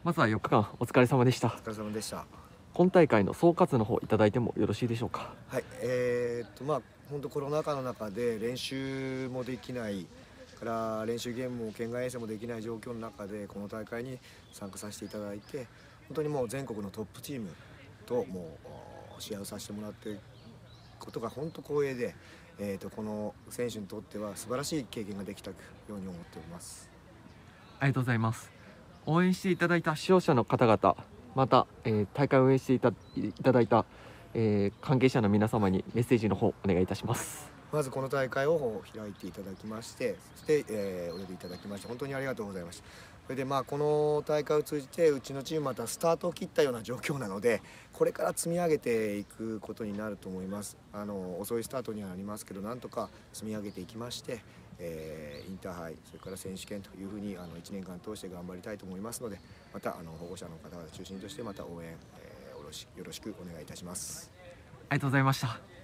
まずは4日間お疲れ様でした。 お疲れ様でした。 今大会の総括の方いただいてもよろしいでしょうか。 はい、本当コロナ禍の中で練習もできないから練習ゲームも県外遠征もできない状況の中でこの大会に参加させていただいて、本当にもう全国のトップチームともう試合をさせてもらっていることが本当光栄で、この選手にとっては素晴らしい経験ができたように思っております。 ありがとうございます。応援していただいた視聴者の方々、また、大会を応援していただいた、関係者の皆様にメッセージの方お願いいたします。 まずこの大会を開いていただきまして、そして、お呼びいただきまして本当にありがとうございました。それでこの大会を通じてうちのチームまたスタートを切ったような状況なので、これから積み上げていくことになると思います。遅いスタートにはなりますけど、なんとか積み上げていきまして、インターハイそれから選手権というふうに1年間通して頑張りたいと思いますので、また保護者の方々中心としてまた応援、よろしくお願いいたします。 ありがとうございました。